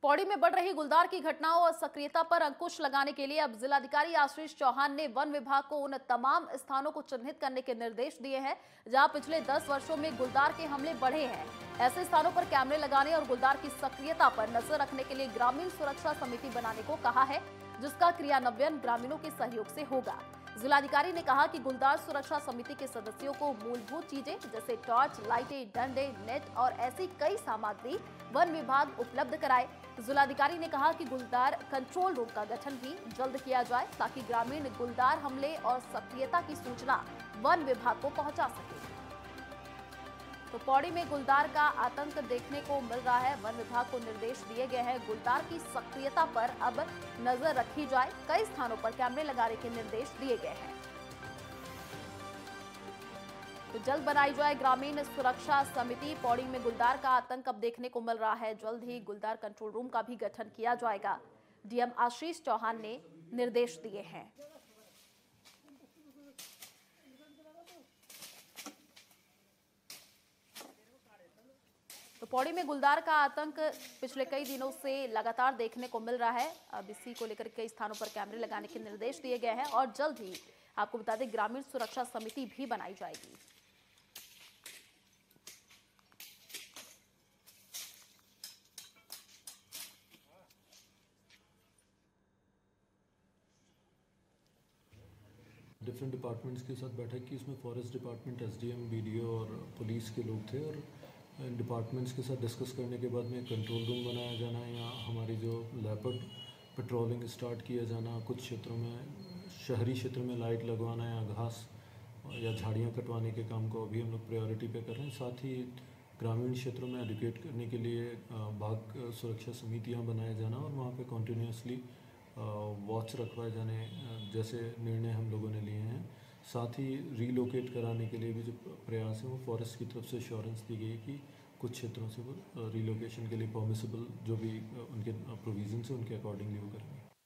पौड़ी में बढ़ रही गुलदार की घटनाओं और सक्रियता पर अंकुश लगाने के लिए अब जिलाधिकारी आशीष चौहान ने वन विभाग को उन तमाम स्थानों को चिन्हित करने के निर्देश दिए हैं जहां पिछले 10 वर्षों में गुलदार के हमले बढ़े हैं। ऐसे स्थानों पर कैमरे लगाने और गुलदार की सक्रियता पर नजर रखने के लिए ग्रामीण सुरक्षा समिति बनाने को कहा है, जिसका क्रियान्वयन ग्रामीणों के सहयोग से होगा। जिलाधिकारी ने कहा कि गुलदार सुरक्षा समिति के सदस्यों को मूलभूत चीजें जैसे टॉर्च, लाइटें, डंडे, नेट और ऐसी कई सामग्री वन विभाग उपलब्ध कराए। जिलाधिकारी ने कहा कि गुलदार कंट्रोल रूम का गठन भी जल्द किया जाए ताकि ग्रामीण गुलदार हमले और सक्रियता की सूचना वन विभाग को पहुंचा सके। तो पौड़ी में गुलदार का आतंक देखने को मिल रहा है। वन विभाग को निर्देश दिए गए हैं गुलदार की सक्रियता पर अब नजर रखी जाए। कई स्थानों पर कैमरे लगाने के निर्देश दिए गए हैं। तो जल्द बनाई जाए ग्रामीण सुरक्षा समिति। पौड़ी में गुलदार का आतंक अब देखने को मिल रहा है। जल्द ही गुलदार कंट्रोल रूम का भी गठन किया जाएगा। डीएम आशीष चौहान ने निर्देश दिए हैं। तो पौड़ी में गुलदार का आतंक पिछले कई दिनों से लगातार देखने को मिल रहा है। अब इसी को लेकर कई स्थानों पर कैमरे लगाने के निर्देश दिए गए हैं और जल्द ही आपको बता दें ग्रामीण सुरक्षा समिति भी बनाई जाएगी। डिफरेंट डिपार्टमेंट्स के साथ बैठक की। इसमें फॉरेस्ट डिपार्टमेंट, एसडीएम, बीडीओ और पुलिस के लोग थे और डिपार्टमेंट्स के साथ डिस्कस करने के बाद में कंट्रोल रूम बनाया जाना या हमारी जो लेपर्ड पेट्रोलिंग स्टार्ट किया जाना, कुछ क्षेत्रों में शहरी क्षेत्र में लाइट लगवाना या घास या झाड़ियाँ कटवाने के काम को अभी हम लोग प्रायोरिटी पे कर रहे हैं। साथ ही ग्रामीण क्षेत्रों में एजुकेट करने के लिए बाघ सुरक्षा समितियाँ बनाया जाना और वहाँ पे कॉन्टीन्यूसली वॉच रखवाए जाने जैसे निर्णय हम लोगों ने लिए हैं। साथ ही रीलोकेट कराने के लिए भी जो प्रयास है वो फॉरेस्ट की तरफ से एश्योरेंस दी गई कि कुछ क्षेत्रों से वो रीलोकेशन के लिए परमिसिबल जो भी उनके प्रोविजंस हैं उनके अकॉर्डिंगली वो करेंगे।